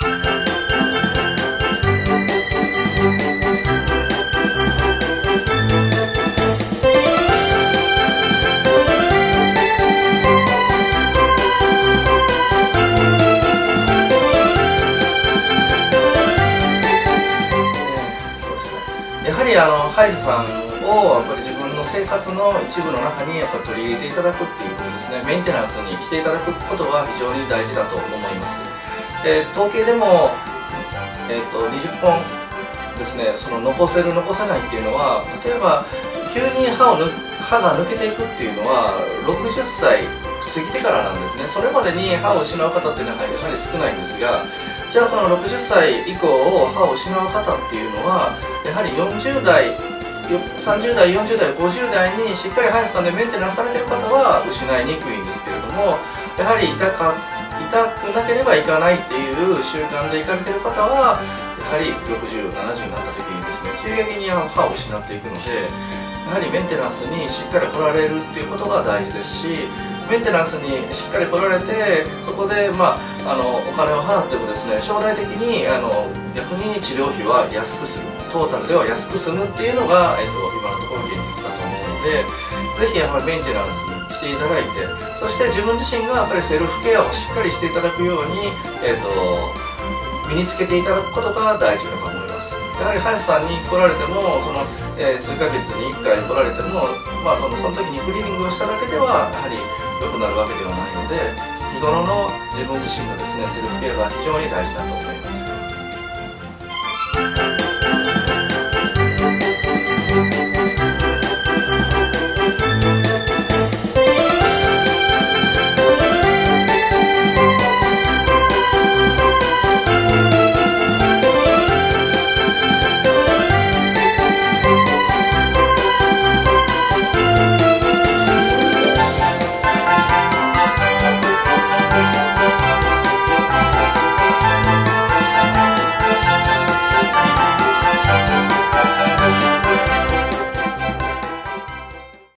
やはり歯医者さんをやっぱり自分の生活の一部の中にやっぱり取り入れていただくっていうことですね。メンテナンスに来ていただくことは非常に大事だと思います。統計でも、20本ですね、その残せる残せないっていうのは、例えば急に歯が抜けていくっていうのは60歳過ぎてからなんですね。それまでに歯を失う方っていうのはやはり少ないんですが、じゃあその60歳以降歯を失う方っていうのはやはり40代30代40代50代にしっかり歯医者さんでメンテナンスされている方は失いにくいんですけれども、やはり痛くなければいかないっていう習慣でいかれている方はやはり60、70になった時にですね、急激に歯を失っていくので、やはりメンテナンスにしっかり来られるっていうことが大事ですし、メンテナンスにしっかり来られて、そこで、お金を払ってもですね、将来的に逆に治療費は安くする、トータルでは安く済むっていうのが、今のところ現実だと思うので、ぜひやはりメンテナンスに来ていただいて、そして自分自身がやっぱりセルフケアをしっかりしていただくように、身につけていただくことが大事だと思います。やはり歯医者さんに来られても、数ヶ月に1回来られても、その時にクリーニングをしただけではやはり良くなるわけではないので、日頃の自分自身のですね、セルフケアが非常に大事だと思います。